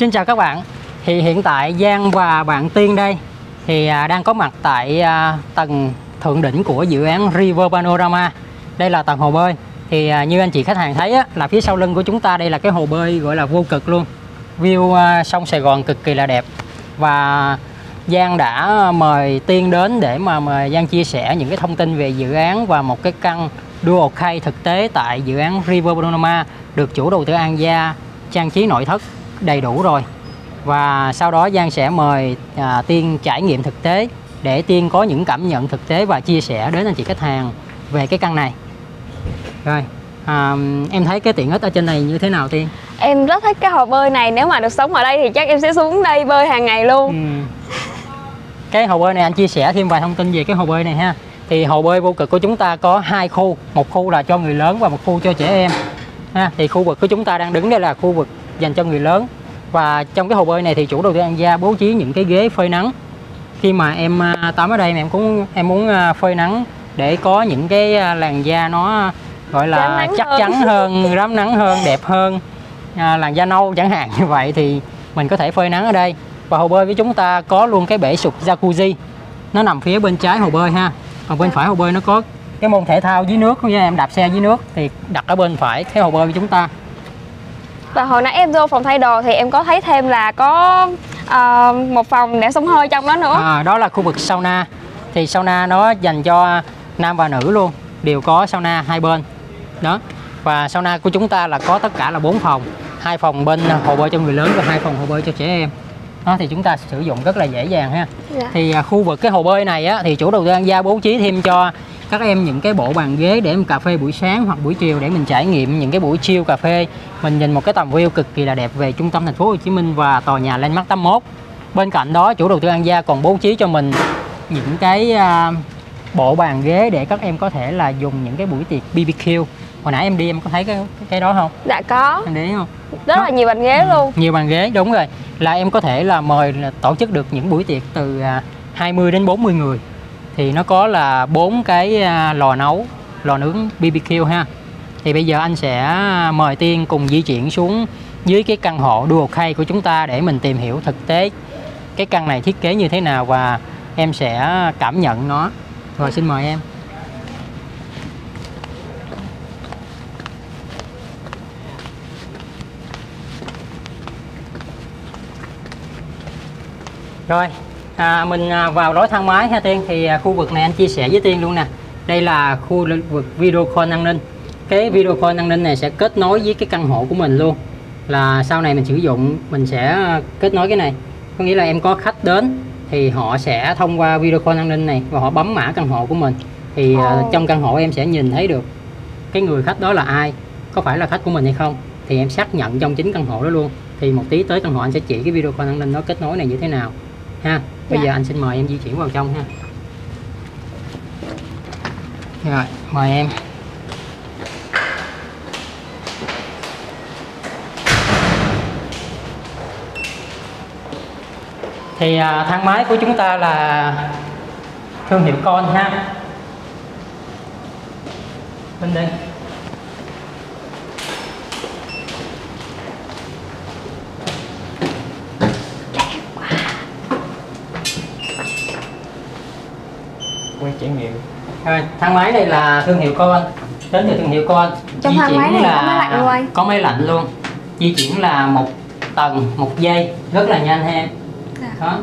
Xin chào các bạn. Thì hiện tại Giang và bạn Tiên đây thì đang có mặt tại tầng thượng đỉnh của dự án River Panorama. Đây là tầng hồ bơi. Thì như anh chị khách hàng thấy á, là phía sau lưng của chúng ta đây là cái hồ bơi gọi là vô cực luôn. View sông Sài Gòn cực kỳ là đẹp. Và Giang đã mời Tiên đến để mà Giang chia sẻ những cái thông tin về dự án và một cái căn dual key thực tế tại dự án River Panorama được chủ đầu tư An Gia trang trí nội thất đầy đủ rồi. Và sau đó Giang sẽ mời Tiên trải nghiệm thực tế để Tiên có những cảm nhận thực tế và chia sẻ đến anh chị khách hàng về cái căn này. Rồi, em thấy cái tiện ích ở trên này như thế nào Tiên? Em rất thích cái hồ bơi này, nếu mà được sống ở đây thì chắc em sẽ xuống đây bơi hàng ngày luôn. Cái hồ bơi này anh chia sẻ thêm vài thông tin về cái hồ bơi này ha. Thì hồ bơi vô cực của chúng ta có hai khu, một khu là cho người lớn và một khu cho trẻ em ha. Thì khu vực của chúng ta đang đứng đây là khu vực dành cho người lớn. Và trong cái hồ bơi này thì chủ đầu tư An Gia bố trí những cái ghế phơi nắng. Khi mà em tắm ở đây mà em muốn phơi nắng để có những cái làn da nó gọi là chắc chắn hơn, rám nắng hơn, đẹp hơn, làn da nâu chẳng hạn như vậy thì mình có thể phơi nắng ở đây. Và hồ bơi với chúng ta có luôn cái bể sục jacuzzi, nó nằm phía bên trái hồ bơi ha. Còn bên phải hồ bơi nó có cái môn thể thao dưới nước, như em đạp xe dưới nước thì đặt ở bên phải cái hồ bơi của chúng ta. Và hồi nãy em vô phòng thay đồ thì em có thấy thêm là có một phòng để xông hơi trong đó nữa. Đó là khu vực sauna. Thì sauna nó dành cho nam và nữ luôn, đều có sauna hai bên đó. Và sauna của chúng ta là có tất cả là 4 phòng, 2 phòng bên hồ bơi cho người lớn và 2 phòng hồ bơi cho trẻ em đó. Thì chúng ta sử dụng rất là dễ dàng ha. Thì khu vực cái hồ bơi này á, thì chủ đầu tư An Gia bố trí thêm cho các em những cái bộ bàn ghế để em cà phê buổi sáng hoặc buổi chiều để mình trải nghiệm những cái buổi chill cà phê. Mình nhìn một cái tầm view cực kỳ là đẹp về trung tâm thành phố Hồ Chí Minh và tòa nhà Landmark 81. Bên cạnh đó chủ đầu tư An Gia còn bố trí cho mình những cái bộ bàn ghế để các em có thể là dùng những cái buổi tiệc BBQ. Hồi nãy em đi em có thấy cái đó không? Dạ có. Em để ý không? Rất là nhiều bàn ghế luôn. Nhiều bàn ghế, đúng rồi. Là em có thể là mời tổ chức được những buổi tiệc từ 20 đến 40 người. Thì nó có là 4 cái lò nướng BBQ ha. Thì bây giờ anh sẽ mời Tiên cùng di chuyển xuống dưới cái căn hộ dual key của chúng ta để mình tìm hiểu thực tế cái căn này thiết kế như thế nào và em sẽ cảm nhận nó. Rồi xin mời em. Rồi, mình vào lối thang máy ha Tiên. Thì khu vực này anh chia sẻ với Tiên luôn nè. Đây là khu vực video call an ninh. Cái video call an ninh này sẽ kết nối với cái căn hộ của mình luôn. Là sau này mình sử dụng mình sẽ kết nối cái này. Có nghĩa là em có khách đến thì họ sẽ thông qua video call an ninh này và họ bấm mã căn hộ của mình. Thì trong căn hộ em sẽ nhìn thấy được cái người khách đó là ai, có phải là khách của mình hay không. Thì em xác nhận trong chính căn hộ đó luôn. Thì một tí tới căn hộ anh sẽ chỉ cái video call an ninh nó kết nối này như thế nào ha. Bây giờ anh xin mời em di chuyển vào trong ha. Rồi, mời em. Thì thang máy của chúng ta là thương hiệu Con ha. Bên đây. Quay trải nghiệm. Rồi, thang máy này là thương hiệu Con, đến từ thương hiệu Con. Trong thang máy này có máy lạnh luôn anh. Có máy lạnh luôn. Di chuyển là 1 tầng 1 giây, rất là nhanh ha em. Đó.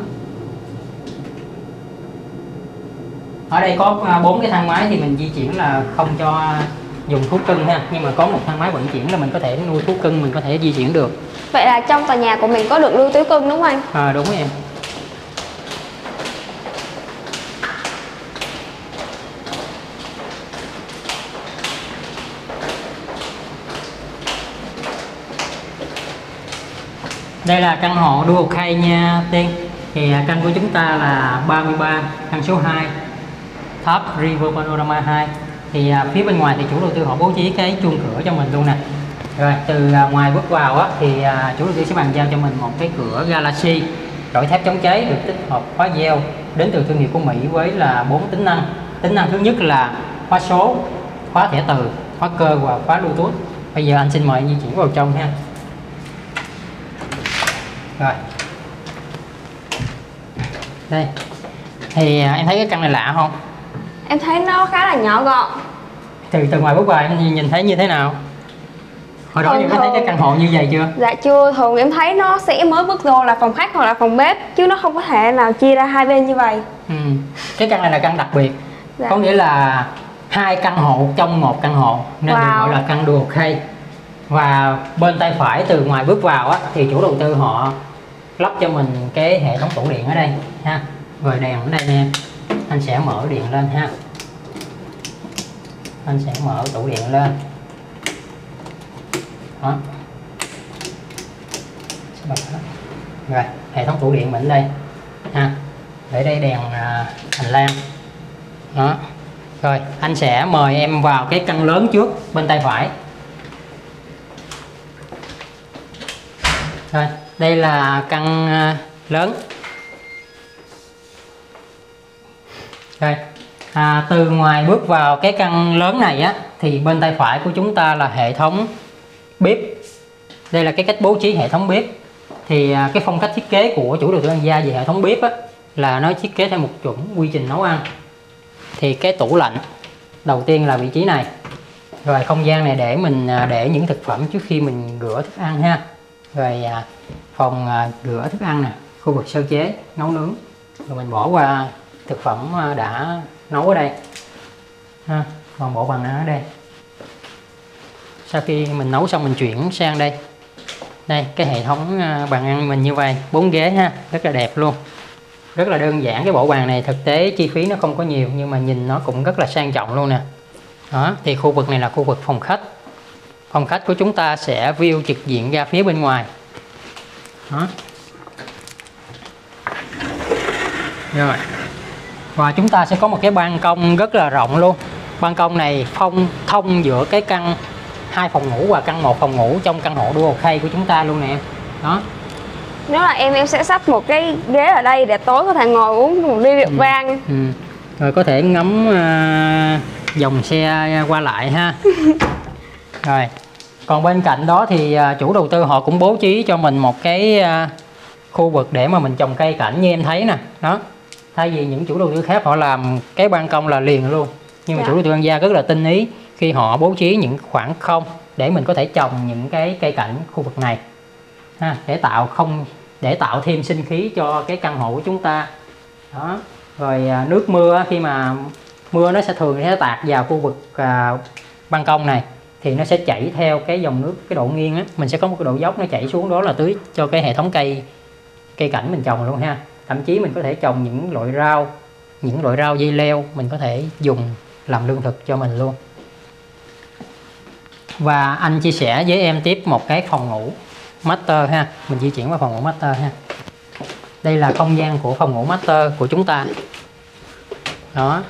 Ở đây có 4 cái thang máy thì mình di chuyển là không cho dùng thuốc cưng ha, nhưng mà có một thang máy vận chuyển là mình có thể nuôi thuốc cưng, mình có thể di chuyển được. Vậy là trong tòa nhà của mình có được nuôi thú cưng đúng không anh? Đúng em. Đây là căn hộ dual key nha Tiên. Thì căn của chúng ta là 33, căn số 2, tháp River Panorama 2. Thì phía bên ngoài thì chủ đầu tư họ bố trí cái chuông cửa cho mình luôn nè. Rồi từ ngoài bước vào á, thì chủ đầu tư sẽ bàn giao cho mình một cái cửa Galaxy đổi thép chống cháy được tích hợp khóa gieo đến từ thương hiệu của Mỹ với là 4 tính năng. Tính năng thứ nhất là khóa số, khóa thẻ từ, khóa cơ và khóa Bluetooth. Bây giờ anh xin mời anh di chuyển vào trong ha. Rồi đây thì em thấy cái căn này lạ không? Em thấy nó khá là nhỏ gọn. Từ ngoài bước vào em nhìn thấy như thế nào? Hồi đó em có thấy cái căn hộ như vậy chưa? Dạ chưa, thường em thấy nó sẽ mới bước vô là phòng khách hoặc là phòng bếp, chứ nó không có thể nào chia ra hai bên như vậy. Cái căn này là căn đặc biệt. Dạ. Có nghĩa là 2 căn hộ trong 1 căn hộ nên được gọi là căn dual key. Và bên tay phải từ ngoài bước vào á, thì chủ đầu tư họ lắp cho mình cái hệ thống tủ điện ở đây ha. Rồi đèn ở đây nha. Anh sẽ mở điện lên ha. Anh sẽ mở tủ điện lên. Đó. Rồi hệ thống tủ điện mình đây ha. Để đây đèn hành lang. Đó. Rồi anh sẽ mời em vào cái căn lớn trước bên tay phải. Rồi đây là căn lớn. Rồi từ ngoài bước vào cái căn lớn này á, thì bên tay phải của chúng ta là hệ thống bếp. Đây là cái cách bố trí hệ thống bếp. Thì cái phong cách thiết kế của chủ đầu tư An Gia về hệ thống bếp á, là nó thiết kế theo một chuẩn quy trình nấu ăn. Thì cái tủ lạnh đầu tiên là vị trí này. Rồi không gian này để mình để những thực phẩm trước khi mình rửa thức ăn ha. Rồi phòng rửa thức ăn nè, khu vực sơ chế, nấu nướng. Rồi mình bỏ qua thực phẩm đã nấu ở đây ha. Còn bộ bàn ăn ở đây. Sau khi mình nấu xong mình chuyển sang đây. Đây cái hệ thống bàn ăn mình như vậy, 4 ghế ha, rất là đẹp luôn. Rất là đơn giản, cái bộ bàn này thực tế chi phí nó không có nhiều nhưng mà nhìn nó cũng rất là sang trọng luôn nè. Đó, thì khu vực này là khu vực phòng khách. Phòng khách của chúng ta sẽ view trực diện ra phía bên ngoài. Đó. Rồi. Và chúng ta sẽ có một cái ban công rất là rộng luôn. Ban công này thông giữa cái căn 2 phòng ngủ và căn 1 phòng ngủ trong căn hộ dual key của chúng ta luôn nè em. Đó. Nếu là em sẽ sắp một cái ghế ở đây để tối có thể ngồi uống một ly rượu vang. Rồi có thể ngắm dòng xe qua lại ha. Rồi. Còn bên cạnh đó thì chủ đầu tư họ cũng bố trí cho mình một cái khu vực để mà mình trồng cây cảnh như em thấy nè. Đó. Thay vì những chủ đầu tư khác họ làm cái ban công là liền luôn. Nhưng mà chủ đầu tư An Gia rất là tinh ý khi họ bố trí những khoảng không để mình có thể trồng những cái cây cảnh khu vực này ha, để tạo thêm sinh khí cho cái căn hộ của chúng ta. Đó. Rồi nước mưa khi mà mưa nó sẽ thường tạt vào khu vực ban công này thì nó sẽ chảy theo cái dòng nước, cái độ nghiêng á, mình sẽ có một cái độ dốc nó chảy xuống đó là tưới cho cái hệ thống cây cảnh mình trồng luôn ha. Thậm chí mình có thể trồng những loại rau dây leo mình có thể dùng làm lương thực cho mình luôn. Và anh chia sẻ với em tiếp một cái phòng ngủ master ha. Mình di chuyển vào phòng ngủ master ha. Đây là không gian của phòng ngủ master của chúng ta. Đó.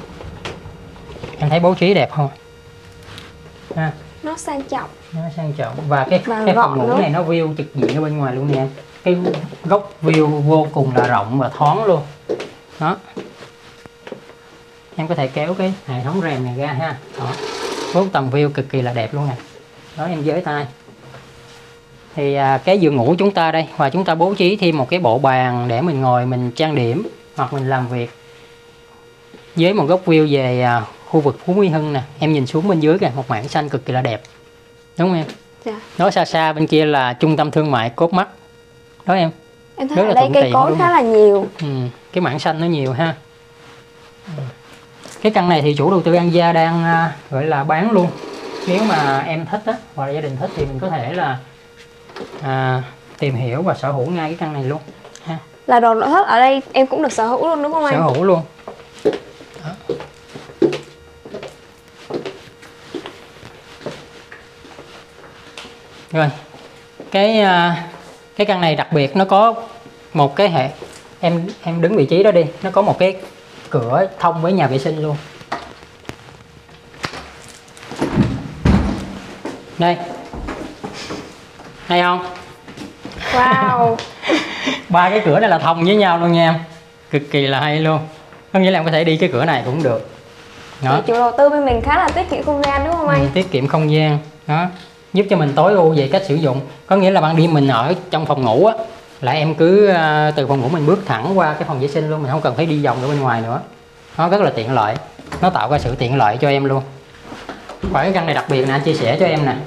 Em thấy bố trí đẹp không? Ha. Nó sang trọng. Nó sang trọng. Và cái phòng ngủ này nó view trực diện ở bên ngoài luôn nè. Cái góc view vô cùng là rộng và thoáng luôn. Đó. Em có thể kéo cái hệ thống rèm này ra ha. Đó. Với tầm view cực kỳ là đẹp luôn nè. Đó em với tay. Thì cái giường ngủ chúng ta đây, và chúng ta bố trí thêm một cái bộ bàn để mình ngồi mình trang điểm hoặc mình làm việc. Với một góc view về khu vực Phú Mỹ Hưng nè, em nhìn xuống bên dưới kìa, một mảng xanh cực kỳ là đẹp. Đúng không em? Dạ. Đó xa xa bên kia là trung tâm thương mại Cốt Mắt. Đó em. Em thấy ở đây cây cối khá là nhiều. Cái mảng xanh nó nhiều ha. Cái căn này thì chủ đầu tư An Gia đang gọi là bán luôn. Nếu mà em thích á, hoặc là gia đình thích thì mình có thể là tìm hiểu và sở hữu ngay cái căn này luôn ha. Là đồ nội thất ở đây em cũng được sở hữu luôn đúng không anh? Sở hữu luôn. Đó. Rồi cái căn này đặc biệt nó có một cái hệ, em đứng vị trí đó đi, nó có một cái cửa thông với nhà vệ sinh luôn. Đây. Hay không? Wow. 3 cái cửa này là thông với nhau luôn nha em. Cực kỳ là hay luôn. Có nghĩa là em có thể đi cái cửa này cũng được. Đó. Chủ đầu tư bên mình khá là tiết kiệm không gian đúng không anh? Tiết kiệm không gian. Đó. Giúp cho mình tối ưu về cách sử dụng. Có nghĩa là ban đêm mình ở trong phòng ngủ á, là em cứ từ phòng ngủ mình bước thẳng qua cái phòng vệ sinh luôn, mình không cần phải đi vòng ra bên ngoài nữa. Nó rất là tiện lợi, nó tạo ra sự tiện lợi cho em luôn. Và cái căn này đặc biệt nè, anh chia sẻ cho em nè.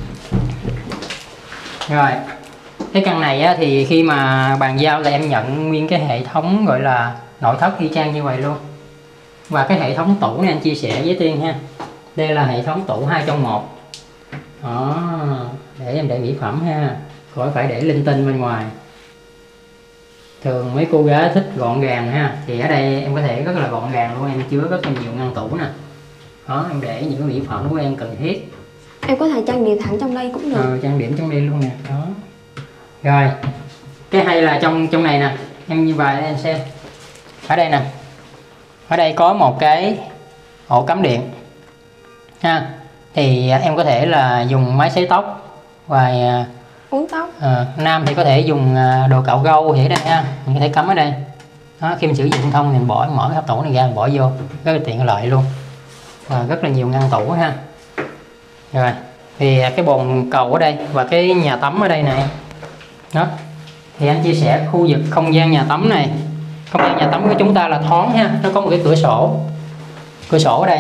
Rồi cái căn này á, thì khi mà bàn giao là em nhận nguyên cái hệ thống gọi là nội thất y chang như vậy luôn. Và cái hệ thống tủ này anh chia sẻ với Tiên ha. Đây là hệ thống tủ 2 trong 1. Đó, để em để mỹ phẩm ha, khỏi phải để linh tinh bên ngoài. Thường mấy cô gái thích gọn gàng ha, thì ở đây em có thể rất là gọn gàng luôn, em chứa rất là nhiều ngăn tủ nè. Đó, em để những cái mỹ phẩm của em cần thiết. Em có thể trang điểm thẳng trong đây cũng được. Trang điểm trong đây luôn nè. Đó. Rồi cái hay là trong này nè, em như vậy em xem. Ở đây nè, ở đây có một cái ổ cắm điện ha, thì em có thể là dùng máy sấy tóc và uốn tóc. Nam thì có thể dùng đồ cạo râu thì ở đây ha, mình có thể cắm ở đây. Đó, khi mình sử dụng thông thì mình mở cái hộp tủ này ra, mình bỏ vô rất là tiện lợi luôn, và rất là nhiều ngăn tủ ha. Rồi thì cái bồn cầu ở đây và cái nhà tắm ở đây này. Đó thì anh chia sẻ khu vực không gian nhà tắm này, không gian nhà tắm của chúng ta là thoáng ha, nó có một cái cửa sổ ở đây.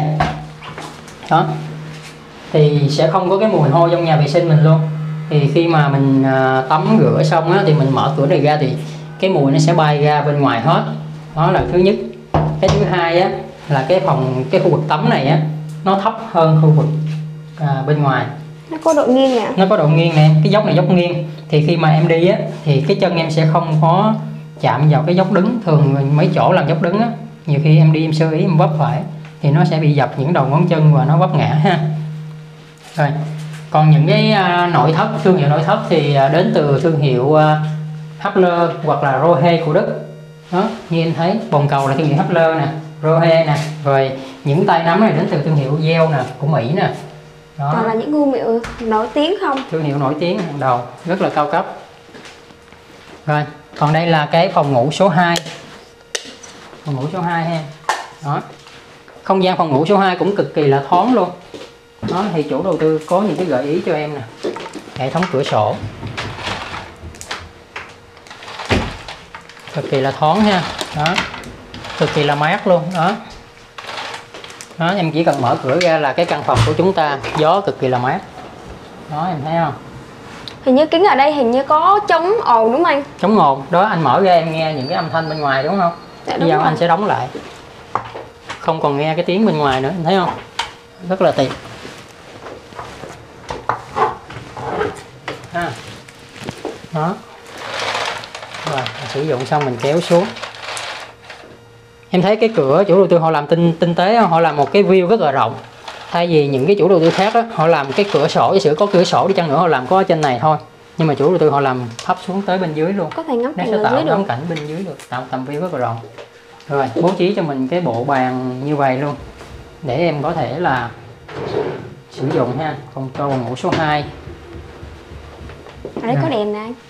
Đó thì sẽ không có cái mùi hôi trong nhà vệ sinh mình luôn. Thì khi mà mình tắm rửa xong á, thì mình mở cửa này ra thì cái mùi nó sẽ bay ra bên ngoài hết. Đó là thứ nhất. Cái thứ hai á, là cái khu vực tắm này á, nó thấp hơn khu vực bên ngoài. Nó có độ nghiêng nè. Nó có độ nghiêng nè, cái dốc này dốc nghiêng. Thì khi mà em đi á, thì cái chân em sẽ không có chạm vào cái dốc đứng. Thường mấy chỗ làm dốc đứng á, nhiều khi em đi em sơ ý em vấp phải thì nó sẽ bị dập những đầu ngón chân và nó vấp ngã ha. Rồi còn những cái nội thất, thương hiệu nội thất thì đến từ thương hiệu Hapler hoặc là Rohe của Đức. Đó, như em thấy bồn cầu là thương hiệu Hapler nè, Rohe nè, rồi những tay nắm này đến từ thương hiệu Yale nè, của Mỹ nè. Đó. Toàn là những thương hiệu nổi tiếng không? Thương hiệu nổi tiếng hàng đầu, rất là cao cấp. Rồi, còn đây là cái phòng ngủ số 2. Phòng ngủ số 2 ha. Đó. Không gian phòng ngủ số 2 cũng cực kỳ là thoáng luôn. Đó thì chủ đầu tư có những cái gợi ý cho em nè. Hệ thống cửa sổ. Cực kỳ là thoáng ha. Đó. Cực kỳ là mát luôn, đó. Đó, em chỉ cần mở cửa ra là cái căn phòng của chúng ta gió cực kỳ là mát. Đó, em thấy không? Hình như kính ở đây hình như có chống ồn đúng không anh? Chống ồn, đó anh mở ra em nghe những cái âm thanh bên ngoài đúng không? Dạ, bây giờ anh sẽ đóng lại, không còn nghe cái tiếng bên ngoài nữa, em thấy không? Rất là tiện. Đó. Rồi, sử dụng xong mình kéo xuống. Em thấy cái cửa chủ đầu tư họ làm tinh tế không? Họ làm một cái view rất là rộng. Thay vì những cái chủ đầu tư khác đó, họ làm cái cửa sổ, giả sử có cửa sổ đi chăng nữa họ làm có ở trên này thôi. Nhưng mà chủ đầu tư họ làm thấp xuống tới bên dưới luôn. Có thể ngắm cảnh nó sẽ tạo dưới ngắm được. cảnh bên dưới được, tạo tầm view rất là rộng. Rồi, bố trí cho mình cái bộ bàn như vậy luôn. Để em có thể là sử dụng ha. Phòng ngủ số 2. Ở đây có đèn nè anh.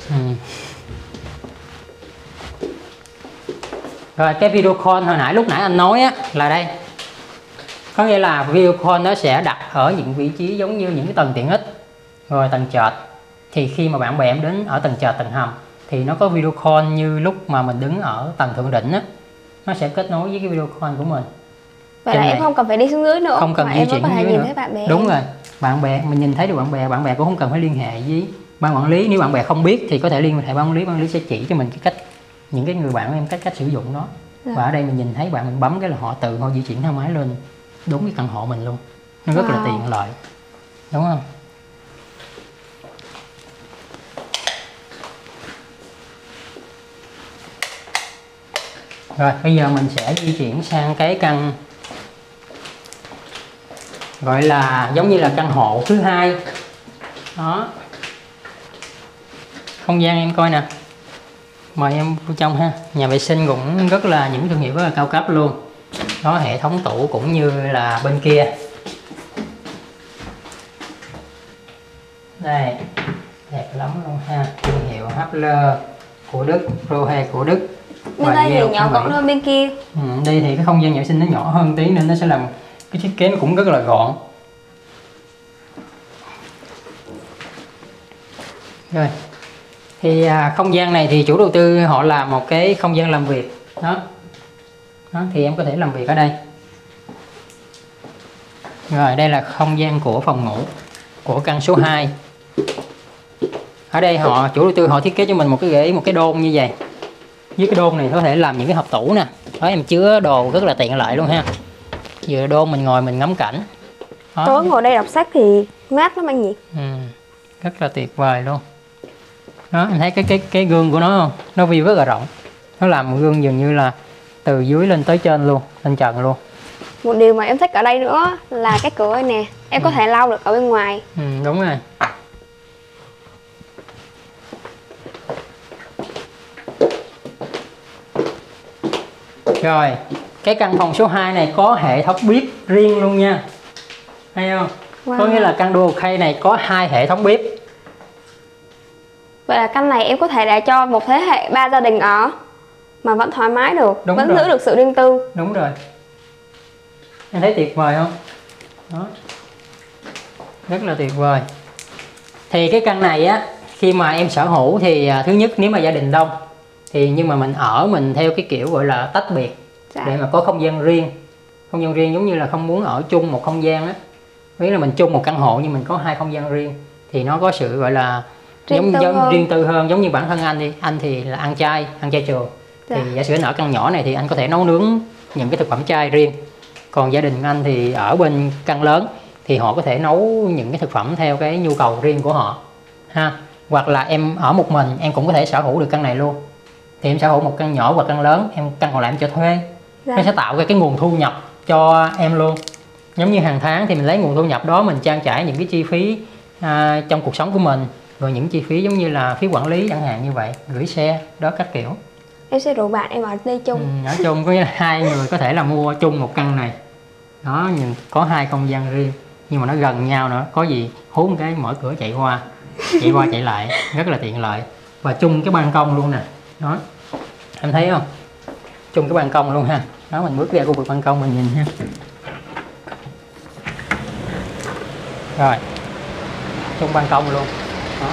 Rồi cái video call hồi nãy lúc nãy anh nói á, là đây. Có nghĩa là video call nó sẽ đặt ở những vị trí giống như những cái tầng tiện ích. Rồi tầng trệt. Thì khi mà bạn bè em đến ở tầng trệt, tầng hầm thì nó có video call như lúc mà mình đứng ở tầng thượng đỉnh á. Nó sẽ kết nối với cái video call của mình. Vậy là em không cần phải đi xuống dưới nữa. Không cần di chuyển có thể dưới nhìn nữa. thấy bạn bè. Đúng rồi. Bạn bè mình nhìn thấy được bạn bè cũng không cần phải liên hệ với ban quản lý. Nếu bạn bè không biết thì có thể liên hệ ban quản lý sẽ chỉ cho mình cái cách, những cái người bạn của em cách sử dụng nó. Và ở đây mình nhìn thấy bạn mình bấm cái là họ di chuyển thang máy lên đúng cái căn hộ mình luôn. Nó rất là tiện lợi, đúng không? Rồi bây giờ mình sẽ di chuyển sang cái căn gọi là giống như là căn hộ thứ 2. Đó, không gian em coi nè, mời em vô trong ha. Nhà vệ sinh cũng rất là những thương hiệu rất là cao cấp luôn. Đó, hệ thống tủ cũng như là bên kia. Đây, đẹp lắm luôn ha. Thương hiệu Hapler của Đức, Rohe của Đức. Bên đây thì nhỏ gọn hơn bên kia. Đây thì cái không gian nhà vệ sinh nó nhỏ hơn tí nên nó sẽ làm cái thiết kế nó cũng rất là gọn. Rồi Thì không gian này thì chủ đầu tư họ làm một cái không gian làm việc đó. Đó, thì em có thể làm việc ở đây. Rồi đây là không gian của phòng ngủ của căn số 2. Ở đây chủ đầu tư họ thiết kế cho mình một cái đôn như vậy. Với cái đôn này có thể làm những cái hộp tủ nè. Đó, em chứa đồ rất là tiện lợi luôn ha. Vừa đôn mình ngồi mình ngắm cảnh. Đó. Tối ngồi đây đọc sách thì mát lắm anh nhỉ. Rất là tuyệt vời luôn. Đó, em thấy cái gương của nó không? Nó view rất là rộng. Nó làm một gương dường như là từ dưới lên tới trên luôn, lên trần luôn. Một điều mà em thích ở đây nữa là cái cửa này nè, em có thể lau được ở bên ngoài. Đúng rồi. Rồi, cái căn phòng số 2 này có hệ thống bếp riêng luôn nha. Thấy không? Wow. Có nghĩa là căn dual key này có 2 hệ thống bếp. Vậy là căn này em có thể để cho một thế hệ 3 gia đình ở mà vẫn thoải mái được. Đúng vẫn rồi. giữ được sự riêng tư. Đúng rồi. Em thấy tuyệt vời không? Đó. Rất là tuyệt vời. Thì cái căn này á, khi mà em sở hữu thì thứ nhất nếu mà gia đình đông thì nhưng mà mình theo cái kiểu gọi là tách biệt. Dạ. Để mà có không gian riêng. Không gian riêng giống như là không muốn ở chung một không gian á. Nghĩa là mình chung một căn hộ nhưng mình có 2 không gian riêng thì nó có sự gọi là riêng tư hơn. Giống như bản thân anh thì là ăn chay trường. Dạ. Thì giả sử ở căn nhỏ này thì anh có thể nấu nướng những cái thực phẩm chay riêng. Còn gia đình anh thì ở bên căn lớn thì họ có thể nấu những cái thực phẩm theo cái nhu cầu riêng của họ ha. Hoặc là em ở một mình em cũng có thể sở hữu được căn này luôn. Thì em sở hữu một căn nhỏ hoặc căn lớn, căn còn lại em cho thuê. Dạ. Nó sẽ tạo ra cái nguồn thu nhập cho em luôn. Giống như hàng tháng thì mình lấy nguồn thu nhập đó mình trang trải những cái chi phí trong cuộc sống của mình. Rồi những chi phí giống như là phí quản lý chẳng hạn như vậy, gửi xe, đó các kiểu. Em sẽ rủ bạn em ở đây chung. Ở chung có nghĩa là 2 người có thể là mua chung một căn này. Đó, nhìn có 2 không gian riêng nhưng mà nó gần nhau nữa, có gì hú một cái mở cửa chạy qua chạy lại, rất là tiện lợi. Và chung cái ban công luôn nè. Đó. Em thấy không? Chung cái ban công luôn ha. Đó, mình bước ra khu vực ban công mình nhìn ha. Rồi. Chung ban công luôn. Đó.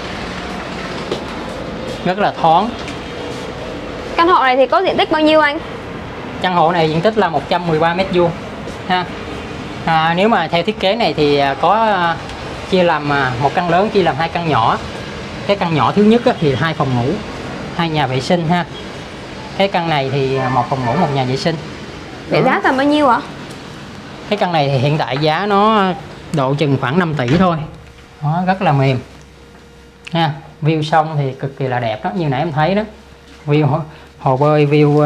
Rất là thoáng. Căn hộ này thì có diện tích bao nhiêu anh? Căn hộ này diện tích là 113 m² ha. Nếu mà theo thiết kế này thì có chia làm một căn lớn chia làm 2 căn nhỏ. Cái căn nhỏ thứ nhất thì 2 phòng ngủ, 2 nhà vệ sinh ha. Cái căn này thì 1 phòng ngủ, 1 nhà vệ sinh. Vậy giá tầm bao nhiêu ạ? Cái căn này thì hiện tại giá nó độ chừng khoảng 5 tỷ thôi. Đó, rất là mềm ha. View sông thì cực kỳ là đẹp đó, như nãy em thấy đó. View hồ bơi,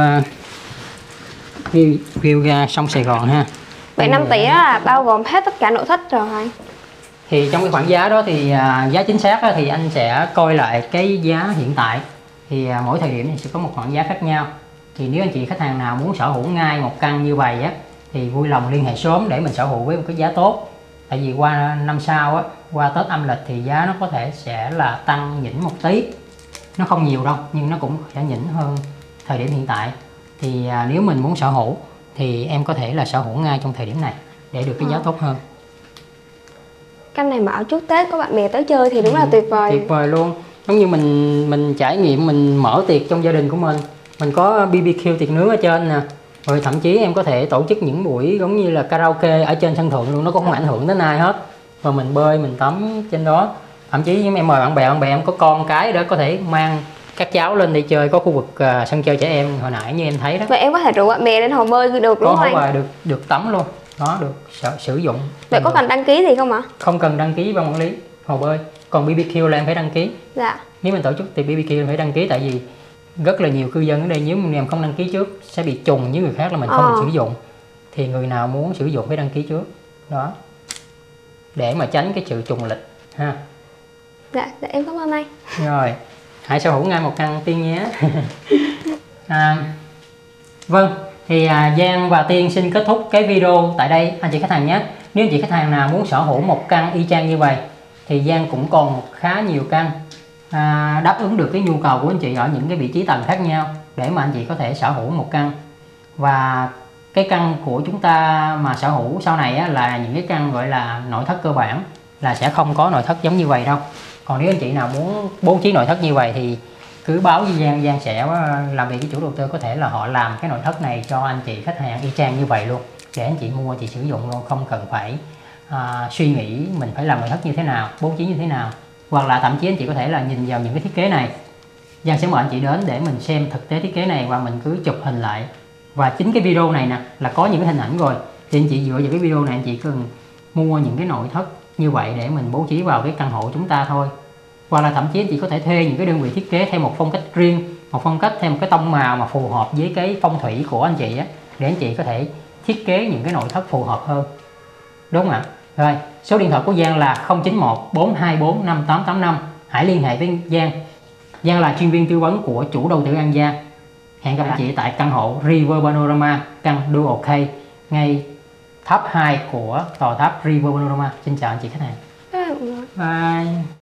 view ra sông Sài Gòn ha. Vậy 5 tỷ đó là bao gồm hết tất cả nội thất rồi anh? Thì trong cái khoản giá đó thì giá chính xác thì anh sẽ coi lại cái giá hiện tại. Thì mỗi thời điểm thì sẽ có một khoản giá khác nhau. Thì nếu anh chị khách hàng nào muốn sở hữu ngay một căn như vậy á thì vui lòng liên hệ sớm để mình sở hữu với một cái giá tốt. Tại vì qua năm sau á, qua Tết âm lịch thì giá nó có thể sẽ là tăng nhỉnh một tí. Nó không nhiều đâu nhưng nó cũng sẽ nhỉnh hơn thời điểm hiện tại. Thì nếu mình muốn sở hữu thì em có thể là sở hữu ngay trong thời điểm này để được cái giá tốt hơn. Căn này mà ở trước Tết có bạn bè tới chơi thì đúng là tuyệt vời. Tuyệt vời luôn. Giống như mình trải nghiệm mình mở tiệc trong gia đình của mình có BBQ tiệc nướng ở trên nè. Rồi thậm chí em có thể tổ chức những buổi giống như là karaoke ở trên sân thượng luôn, nó cũng không ảnh hưởng đến ai hết. Và mình bơi, mình tắm trên đó. Thậm chí em mời bạn bè em có con cái đó có thể mang các cháu lên đi chơi, có khu vực sân chơi trẻ em hồi nãy như em thấy đó. Vậy em có thể rủ bạn bè lên hồ bơi được đúng không anh? Có hồ bơi được tắm luôn. Đó, được sử dụng. Vậy có cần đăng ký gì không ạ? Không cần đăng ký ban quản lý hồ bơi. Còn BBQ là em phải đăng ký. Dạ. Nếu mình tổ chức tiệc BBQ là phải đăng ký, tại vì rất là nhiều cư dân ở đây nếu mình không đăng ký trước sẽ bị trùng với người khác là mình không được sử dụng. Thì người nào muốn sử dụng phải đăng ký trước. Đó. Để mà tránh cái sự trùng lịch ha. Dạ, em cảm ơn anh. Rồi, hãy sở hữu ngay một căn Tiên nhé. Vâng, thì Giang và Tiên xin kết thúc cái video tại đây anh chị khách hàng nhé. Nếu anh chị khách hàng nào muốn sở hữu một căn y chang như vậy thì Giang cũng còn khá nhiều căn đáp ứng được cái nhu cầu của anh chị ở những cái vị trí tầng khác nhau để mà anh chị có thể sở hữu một căn. Và cái căn của chúng ta mà sở hữu sau này là những cái căn gọi là nội thất cơ bản, là sẽ không có nội thất giống như vậy đâu. Còn nếu anh chị nào muốn bố trí nội thất như vậy thì cứ báo với Giang, Giang sẽ làm việc với chủ đầu tư, có thể là họ làm cái nội thất này cho anh chị khách hàng y chang như vậy luôn, để anh chị mua chị sử dụng luôn, không cần phải suy nghĩ mình phải làm nội thất như thế nào, bố trí như thế nào. Hoặc là thậm chí anh chị có thể là nhìn vào những cái thiết kế này, Giang sẽ mời anh chị đến để mình xem thực tế thiết kế này và mình cứ chụp hình lại. Và chính cái video này nè là có những cái hình ảnh rồi, thì anh chị dựa vào cái video này anh chị cần mua những cái nội thất như vậy để mình bố trí vào cái căn hộ chúng ta thôi. Hoặc là thậm chí anh chị có thể thuê những cái đơn vị thiết kế theo một phong cách riêng, một phong cách theo một cái tông màu mà phù hợp với cái phong thủy của anh chị á, để anh chị có thể thiết kế những cái nội thất phù hợp hơn, đúng không ạ? Rồi, số điện thoại của Giang là 091 424 5885. Hãy liên hệ với Giang. Giang là chuyên viên tư vấn của chủ đầu tư An Giang. Hẹn gặp anh chị tại căn hộ River Panorama, căn Dual K, ngay tháp 2 của tòa tháp River Panorama. Xin chào anh chị khách hàng. Bye.